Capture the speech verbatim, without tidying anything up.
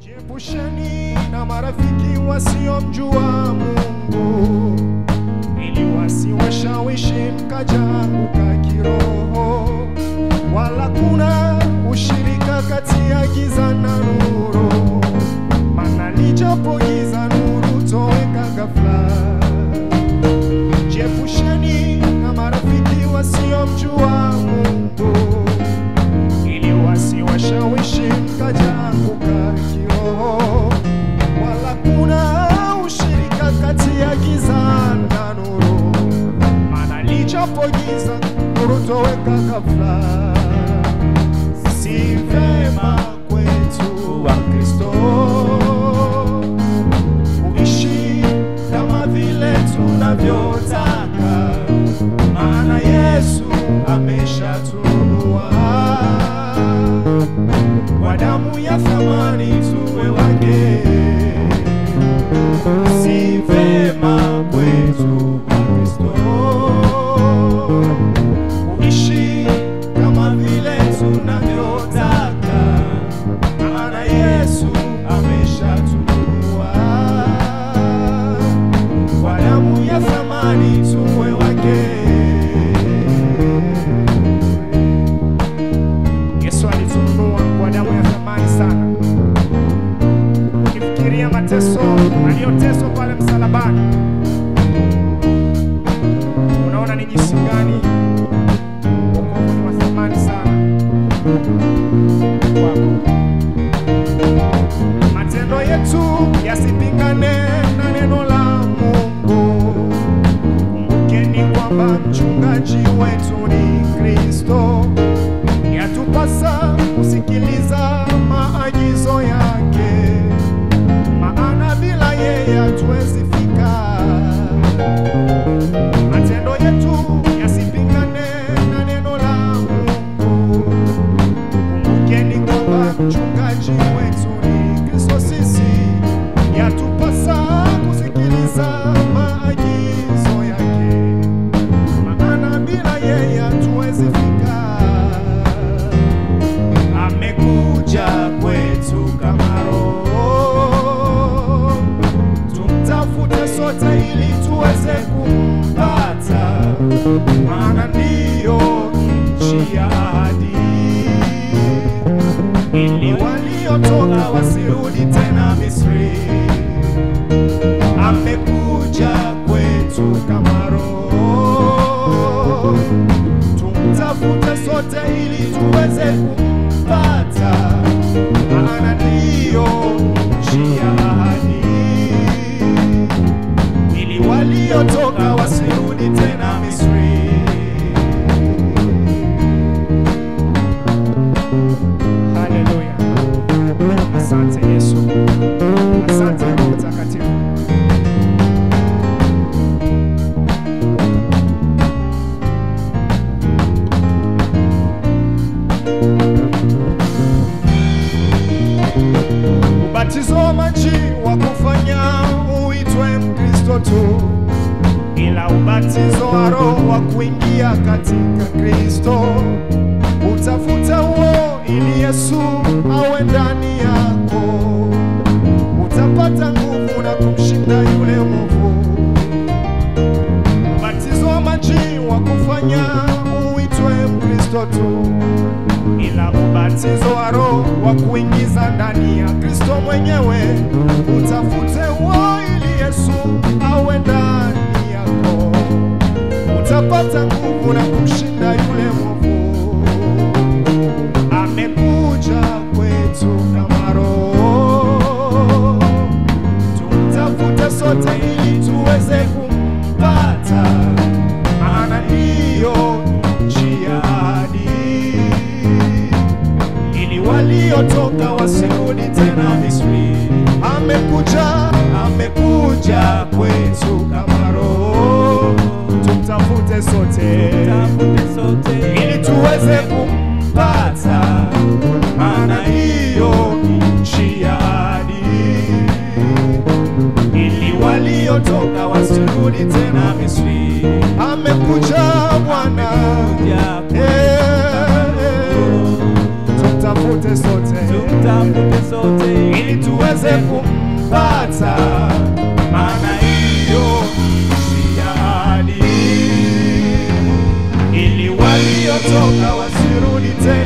Jiepusheni na marafiki wasiomjua Mungu, ili wasiwashawishi mkajanguka kiroho. Wala kuna ushirika kati ya giza na nuru, maana lijapo giza nuru toweka ghafla. Jiepusheni na marafiki wasiomjua Mungu, ili wasiwashawishi mkajanguka kiroho. Wala kuna ushirika kati ya giza na nuru, maana lijapo giza nuru toweka ghafla. Si vema kwetu wa Kristo kuishi kama vile tunavyotaka, maana Yesu ameshatununua kwa damu ya thamani tuwe wake. Si vema kwetu wa Kristo kuishi kama vile tunavyotaka, maana Yesu ameshatununua kwa damu ya thamani tuwe wake. Yesu alitununua kwa damu ya thamani sana. Ukifikiria mateso aliyoteswa pale msalabani, unaona ni jinsi gani wokovu ni wa thamani sana kwako. Matendo yetu yasipingane na neno la Mungu. Kumbukeni kwamba mchungaji wetu ni Kristo. Yatupasa kusikiliza maagizo yake, maana bila yeye hatuwezi fika. Matendo yetu yasipingane na neno la Mungu. Kumbukeni kwamba mchungaji wetu ni Kristo. Sisi yatupasa kusikiliza maagizo yake, maana bila yeye hatuwezi fika. Amekuja kwetu kama Roho, tumtafute sote ili tuweze kumpata, maana ndiyo nchi ya ahadi, ili waliotoka wasirudi tena Misri. Amekuja kwetu kama Roho, tumtafute sote ili tuweze kumpata, maana ndiyo nchi ya ahadi, ili waliotoka wasirudi tena Misri. Haleluya. Asante Yesu. Asante Roho Mtakatifu. Ubatizo wa maji wa kufanya uitwe Mkristo tu, ila ubatizo wa Roho wa kuingia katika Kristo. Utafuta huo ili Yesu awe ndani yako, utapata nguvu na kumshinda yule mwovu. Ubatizo wa maji wa kufanya uitwe Mkristo tu, ila ubatizo wa Roho wa kuingiza ndani ya Kristo mwenyewe. Utafute huo ili Yesu awe ndani yako, utapata nguvu na kumshinda yule mwovu. Amekuja kwetu kama Roho, tumtafute sote ili tuweze kumpata, maana ndiyo nchi ya ahadi, ili waliotoka wasirudi tena Misri. Amekuja, amekuja kwetu kama Roho, tumtafute sote, tumtafute sote ili tuweze kumpata, maana hiyo nchi ya ahadi, ili waliotoka wasirudi tena Misri. Amekuja Bwana, tumtafute sote, tumtafute sote ili tuweze kumpata, maana hiyo ni ahadi, ili waliotoka wasirudi tena.